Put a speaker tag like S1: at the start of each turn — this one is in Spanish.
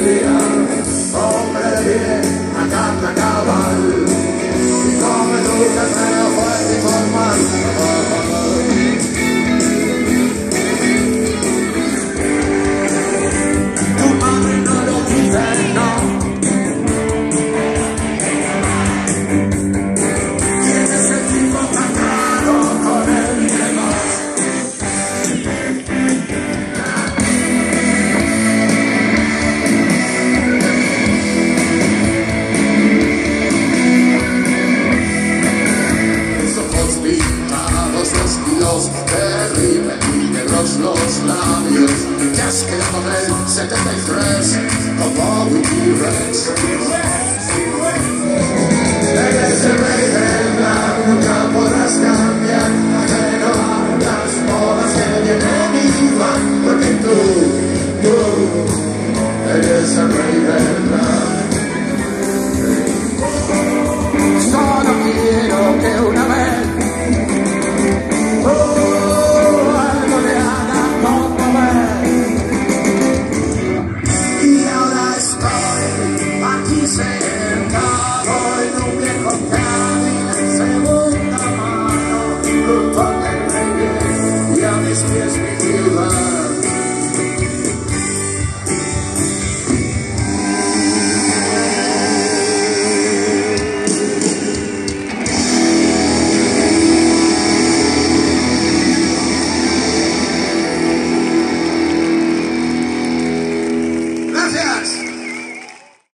S1: día, hombre bien, a carnaval, y come dulces medio fuerte y formal. Tu madre no lo dice, no. Tienes el tipo tan raro con el que vas. Terrible y negros los labios. Ya has quedado del 73 como Wiki Rex. Eres el rey del blanc, nunca podrás cambiar. Pero las modas que vienen y van, porque tú eres el rey del blanc. Solo quiero que una vez sentado en un viejo Cadillac en segunda mano, junto al reggae y a mis pies mi ciudad. Gracias.